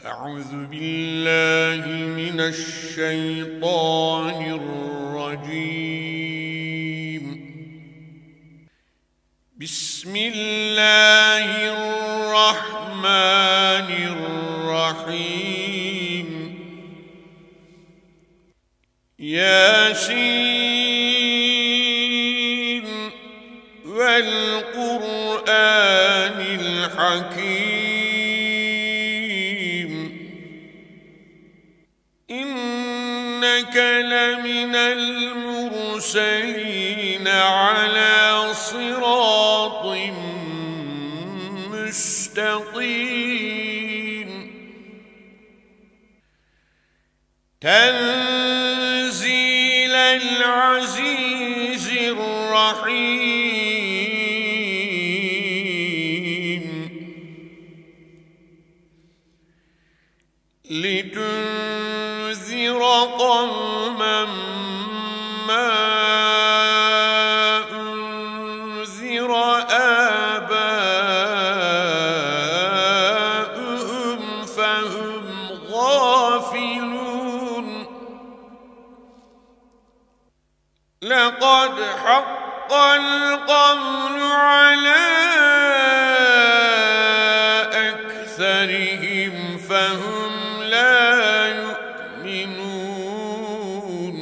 أعوذ بالله من الشيطان الرجيم. بسم الله الرحمن الرحيم. ياسين والقرآن الحكيم إنك لمن المرسلين على صراط مستقيم تنزيل العزيز الرحيم لتنذر قوما ما أنذر آباؤهم فهم غافلون لقد حق القول على أكثرهم فهم لا يؤمنون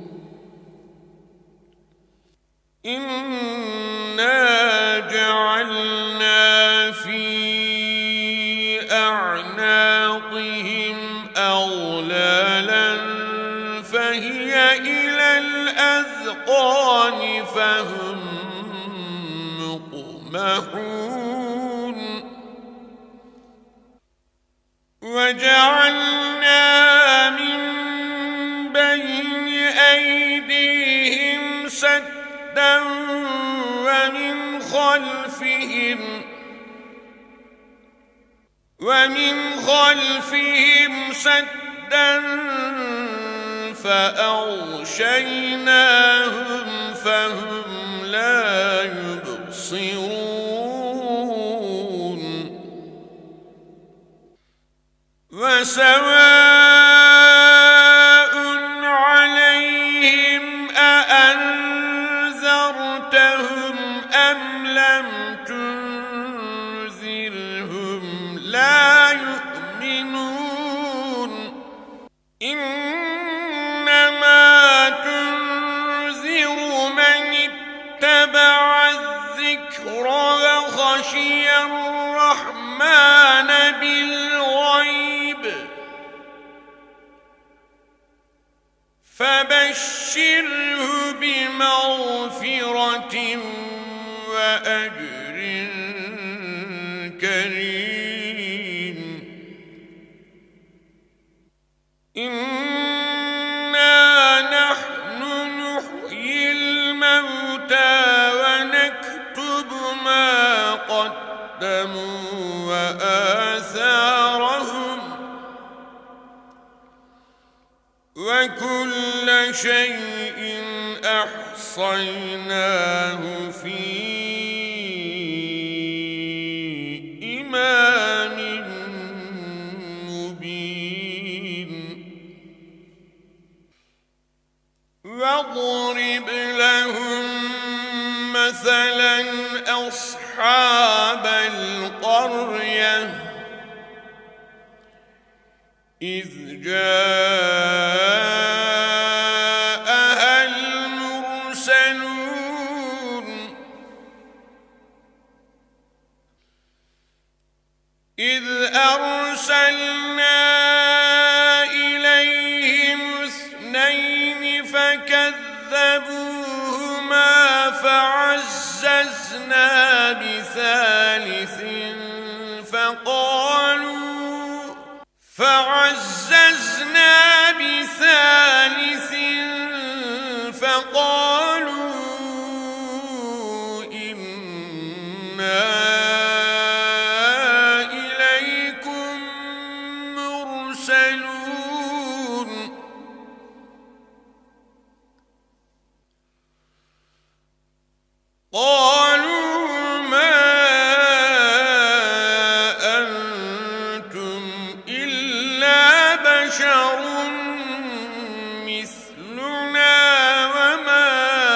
إنا جعلنا في أعناقهم أغلالا فهي إلى الأذقان فهم مقمحون وجعلنا من بين أيديهم سدا ومن خلفهم سدا فأغشيناهم فهم لا يبصرون وسواء عليهم أأنذرتهم أم لم تنذرهم لا يؤمنون إنما تنذر من اتبع الذكر وخشي الرحمن بالغيب فبشره بمغفرة وأجر كريم إنا نحن نحيي الموتى ونكتب ما قدموا وآثارهم وكل شيء أحصيناه في إمام مبين واضرب لهم مثلا أصحاب القرية إذ جاءها المرسلون إذ أرسلنا إليهم اثنين فكذبوهما فعززنا بثالث فقالوا إنا إليكم مرسلون قالوا ما أنتم إلا بشر مثلنا وما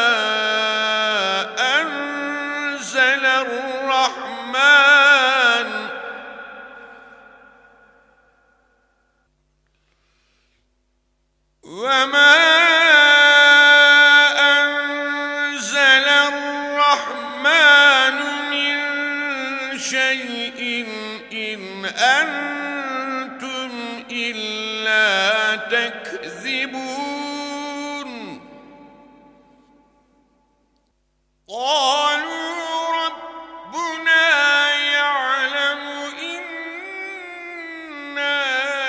أنزل الرحمن من شيء إن أنتم إلا تكذبون قالوا ربنا يعلم إنا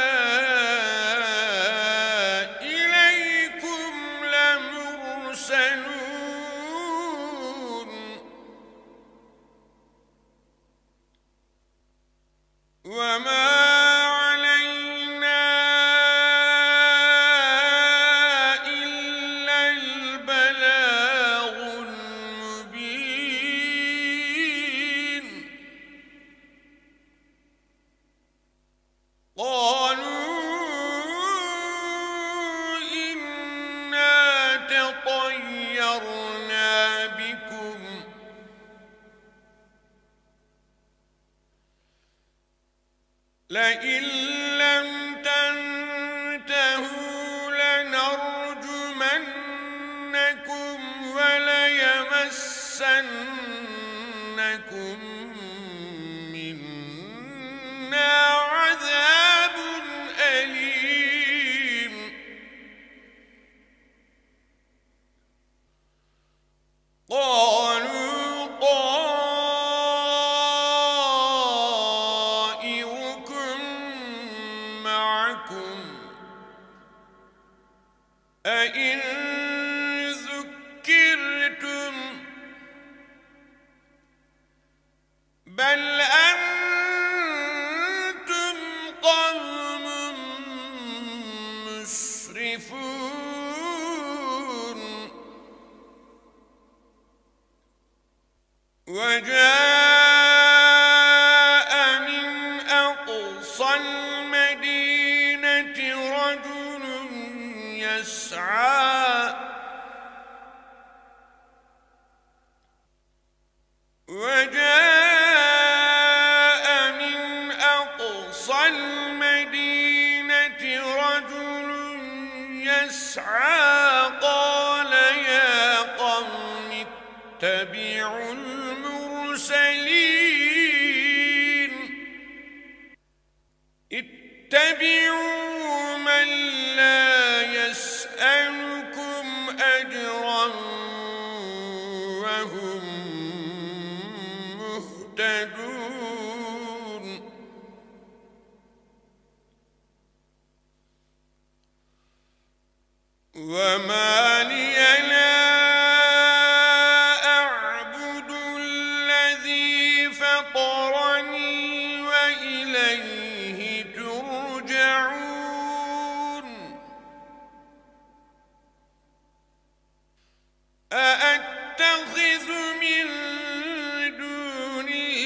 إليكم لمرسلون وما علينا إلا البلاغ المبين قالوا إنا تطيرنا بكم لئن لم تنتهوا لنرجمنكم وليمسنكم منا عذاب أليم قالوا طائركم معكم أئن ذكرتم بل أنتم قوم مسرفون وجاء من أقصى المدينة رجل يسعى قال يا قوم اتبعوا المرسلين اتبعوا من لا يسألكم أجرا وهم مهتدون وما لي لا أعبد الذي فطرني وإليه ترجعون أأتخذ من دونه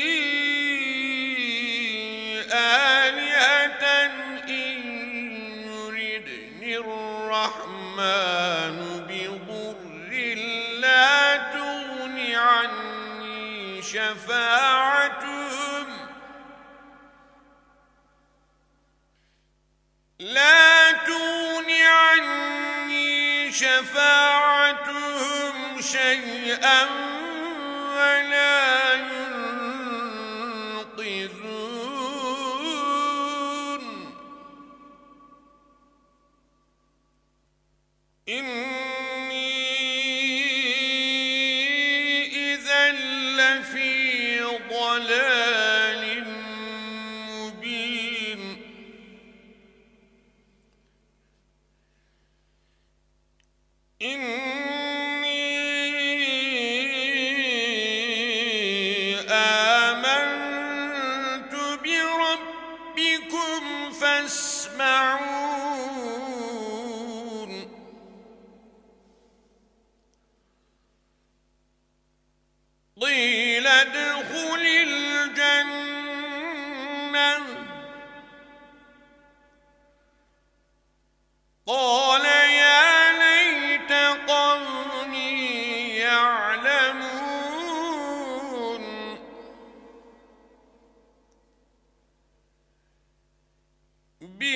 آلهة إن يردني الرحمن بضر لا تغن عني شفاعتهم شيئا ولا ينقذون إني إذا لفي ضلال مبين إني آمنت بربكم فاسمعون قيل ادخل الجنة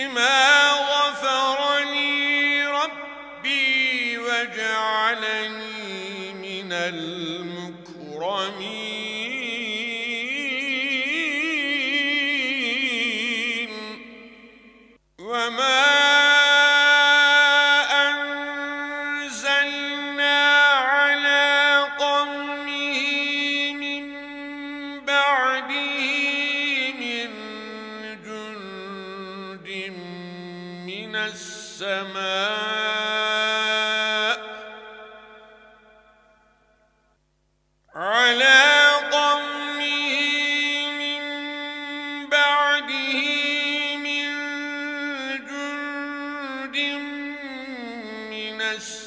بما غفر لي ربي وجعلني من المكرمين وما السماء على قومه من بعده من جند من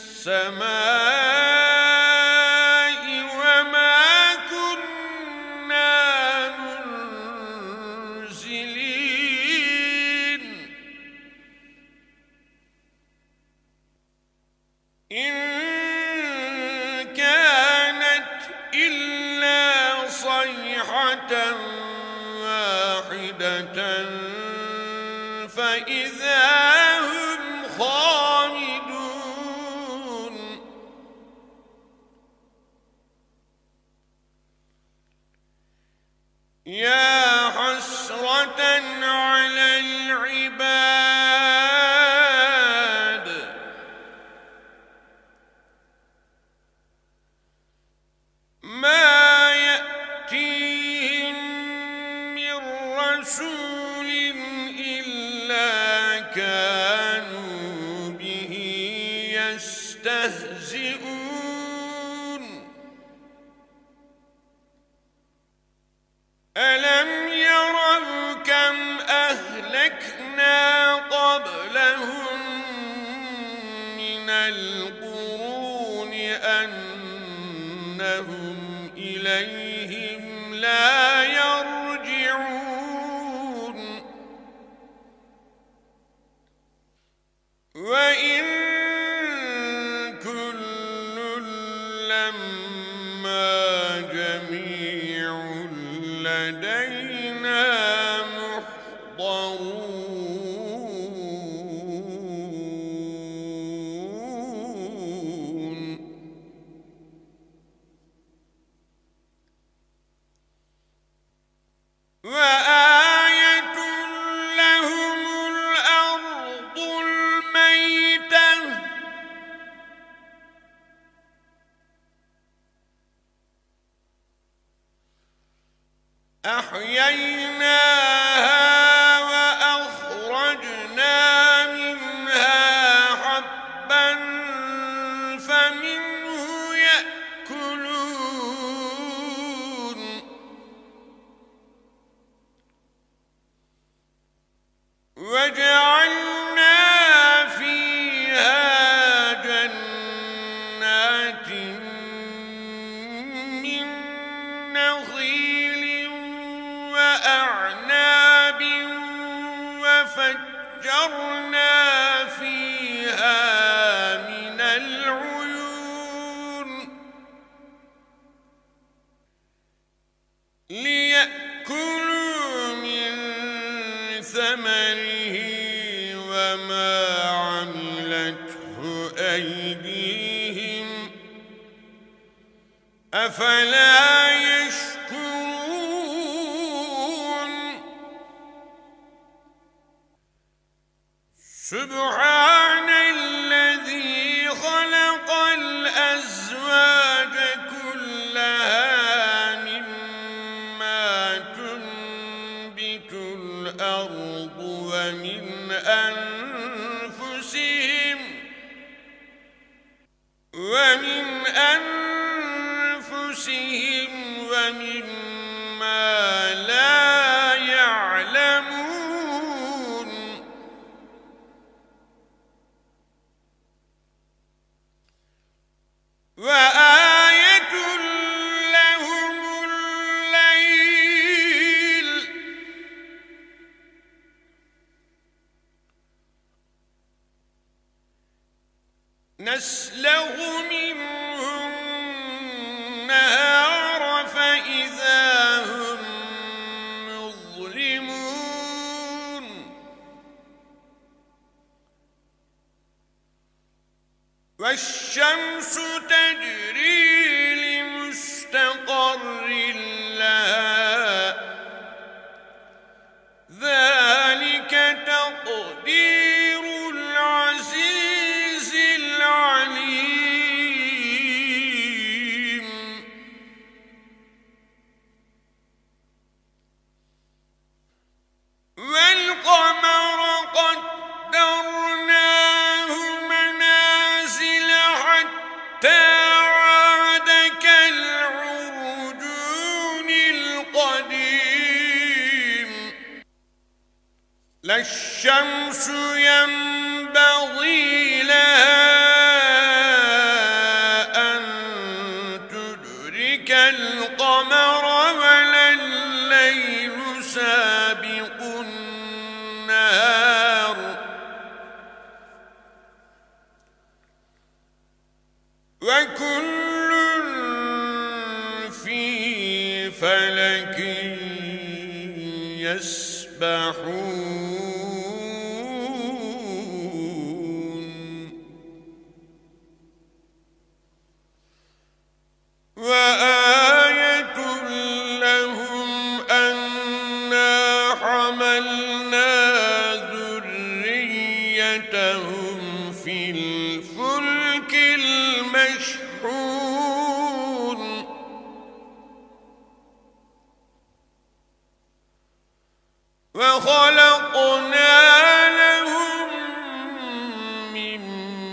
السماء وما كنا منزلين إن كانت إلا صيحة واحدة فإذا هم خامدون يا حسرة على العباد ما يأتيهم من رسول إلا كانوا به يستهزئون ألم يروا كم أهلكنا قبلهم من القرون أنهم إليهم لا يرجعون وإن كل لما جميع لدينا محضرون وآية لهم الأرض الميتة أحييناها وأخرجنا منها حبا فمنه يأكلون وجعلنا فيها جنات من نخيل وأعناب وفجرنا فيها من العيون ليأكلوا من ثمره وما عملته أيديهم أفلا يشكرون سبحان الذي خلق الأزواج كلها مما تنبت الأرض ومن أنفسهم ومما لا يعلمون وآية لهم الليل نسلخ منه النهار فإذا هم مظلمون والشمس تجري لمستقر لها ذلك تقدير العزيز العليم والقمر قدرناه منازل حتى عاد كالعرجون القديم لا الشمس ينبغي لها أن تدرك القمر ولا الليل سابق النهار وكل في فلك يسبحون وآية لهم أنا حملنا ذريتهم في الفلك المشحون وخلقنا لهم من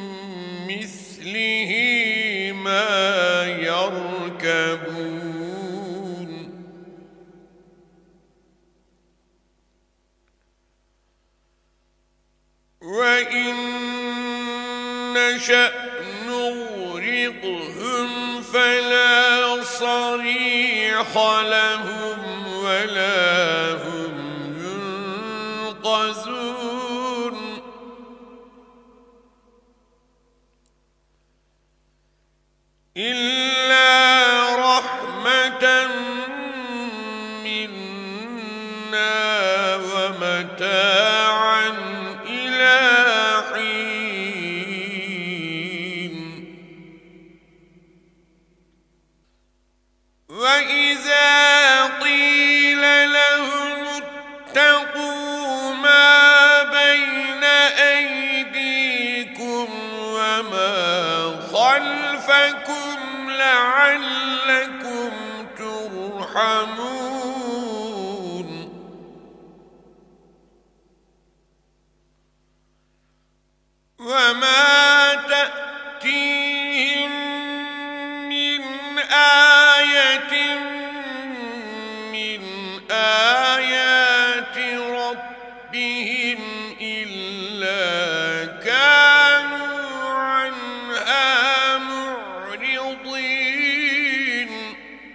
مثله ما يركبون وإن نشأ نغرقهم فلا صريخ لهم ولا هم ينقذون إلا رحمة منا ومتاعا إلى حين وإذا قيل لهم اتقوا ما بين أيديكم وما خلفكم لعلكم ترحمون وما تأتيهم من آية من آيات ربهم إلا كانوا عنها معرضين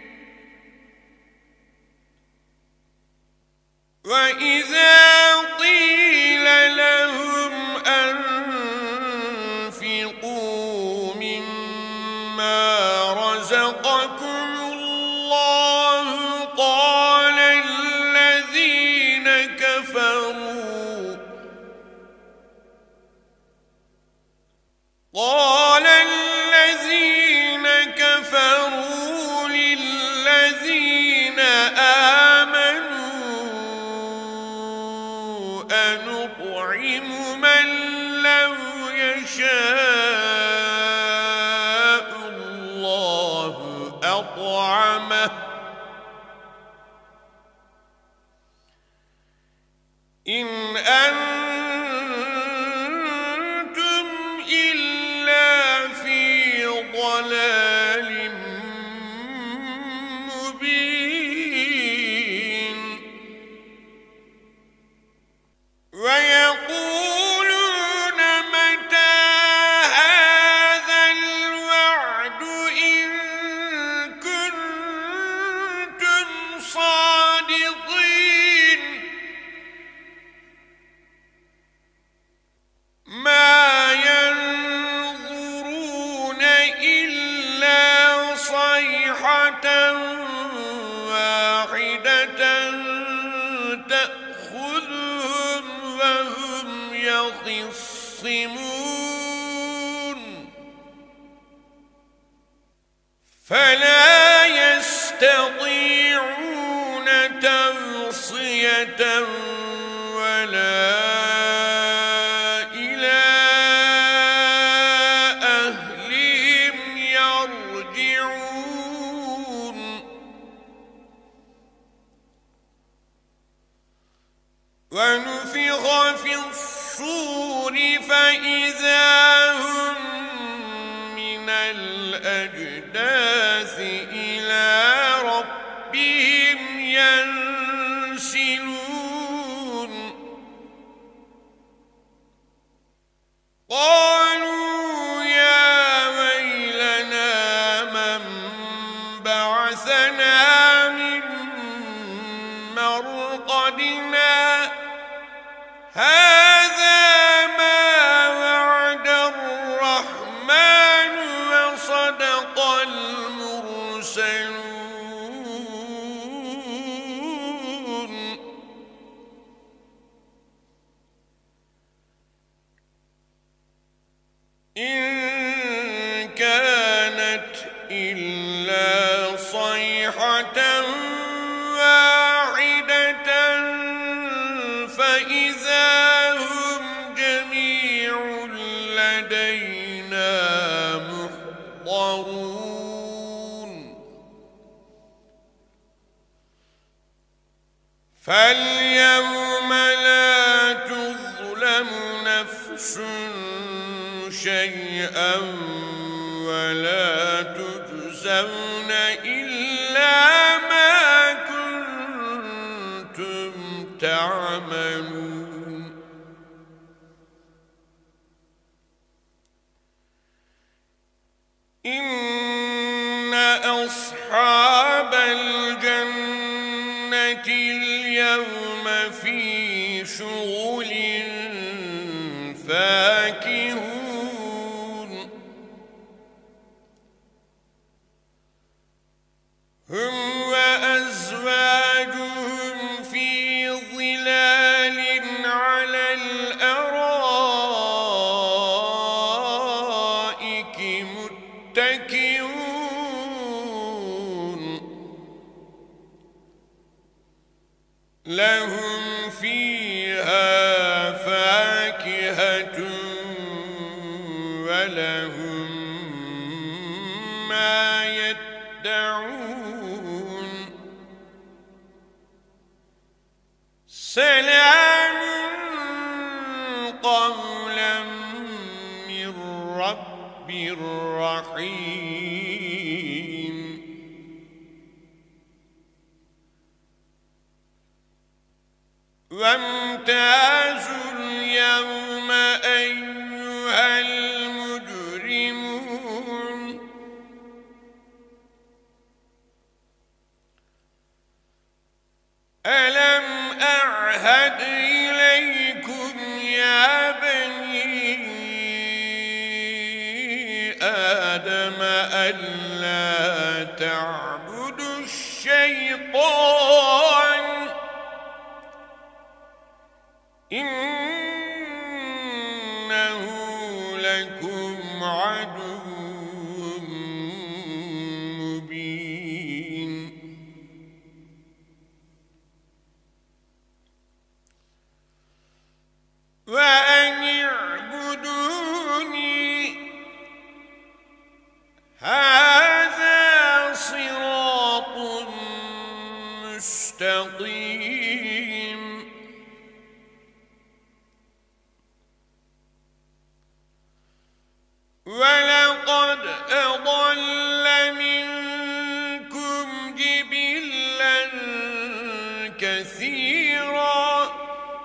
وإذا قيل لهم أنفقوا مما رزقكم الله قال الذين كفروا للذين آمنوا أنطعم من لو يشاء الله أطعمه إن أنتم إلا في ضلال مبين ويقولون متى هذا الوعد إن كنتم صادقين ما ينظرون إلا صيحة واحدة تأخذهم وهم يخصمون فلا يستطيعون توصية ولا إلى أهلهم يرجعون ونفخ في الصور فإذا هم من الأجداث إلى ربهم ينسلون قالوا يا ويلنا من بعثنا من مرقدنا هذا ما وعد الرحمن وصدق المرسلون إن كانت إلا صيحة واحدة فإذا هم جميع لدينا محضرون فاليوم لا تظلم نفس شيئا ولا تجزون إلا ما كنتم تعملون إن أصحاب الجنة اليوم في شغل فاكهون هم وأزواجهم في ظلال على الأرائك متكئون لهم فيها فاكهة ولهم ما يدعون سلام قولا من رب رحيم وامتازوا اليوم أيها المجرمون ألم أعهد إليكم يا بني آدم ألا تعبدوا الشيطان إنه لكم عدو مبين وأن اعبدوني هذا صراط مستقيم ولقد أضل منكم جبلا كثيرا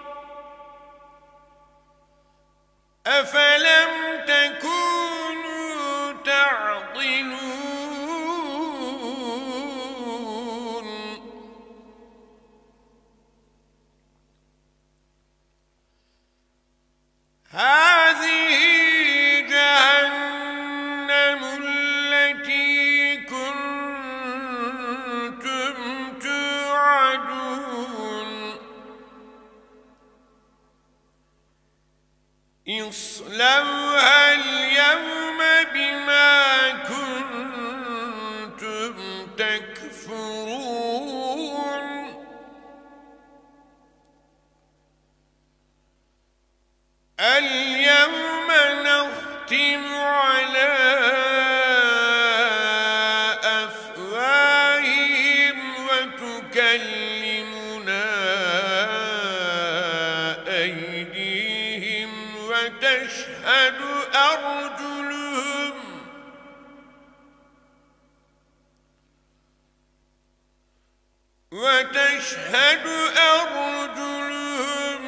أفلم تكونوا تعقلون هذه جهنم التي كنتم توعدون اصلوها اليوم بما كنتم اليوم نختم على أفواههم وتكلمنا أيديهم وتشهد أرجلهم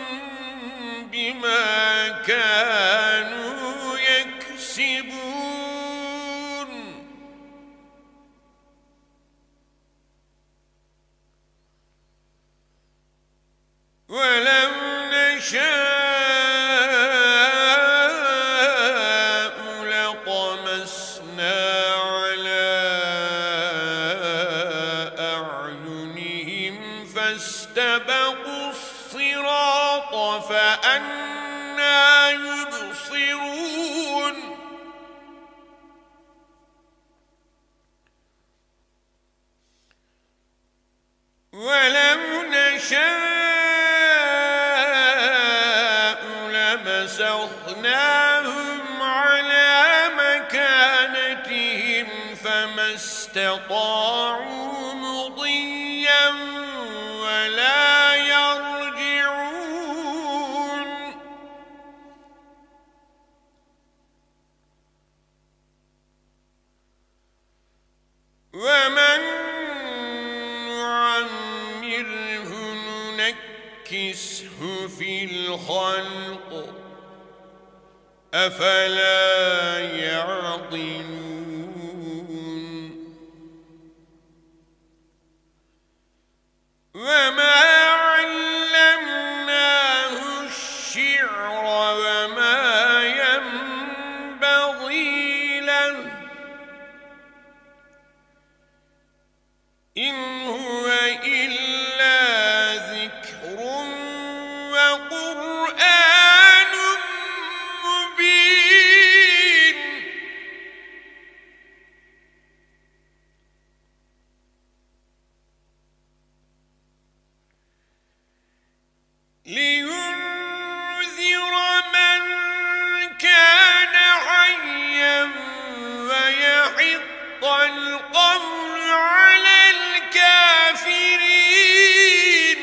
بما كانوا يكسبون ولو نشاء لطمسنا على أعينهم فاستبقوا الصراط فأنى يبصرون ولو نشاء لمسخناهم على مكانتهم فما استطاعوا مضيا ولا يرجعون ومن نعمره ننكسه في الخلق أفلا يعقلون وما علمناه الشعر وما ينبغي له إن هو إلا ذكر وقرآن مبين لينذر من كان حيا ويحق القول على الكافرين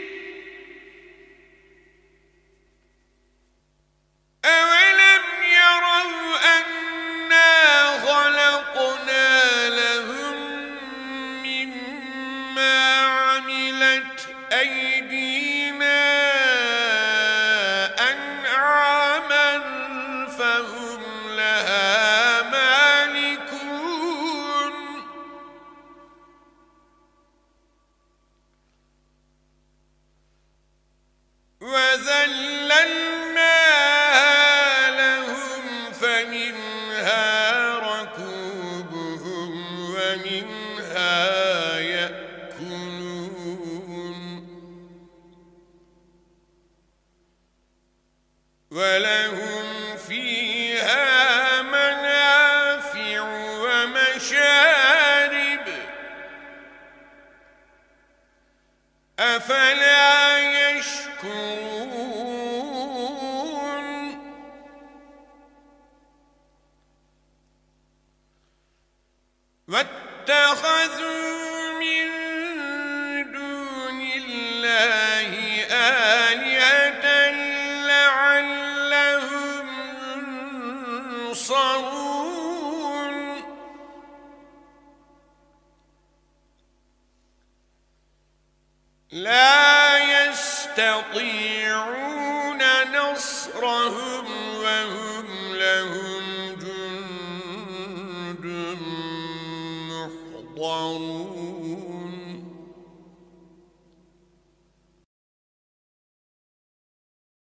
أولم يروا أنا خلقنا لهم مما عملت أيدينا أنعاما فهم لها مالكون وذللناها لهم فمنها ركوبهم ومنها يأكلون ولهم فيها منافع ومشارب أفلا يشكرون واتخذوا من دون الله آلهة لعلهم ينصرون لا يستطيعون نصرهم وهم لهم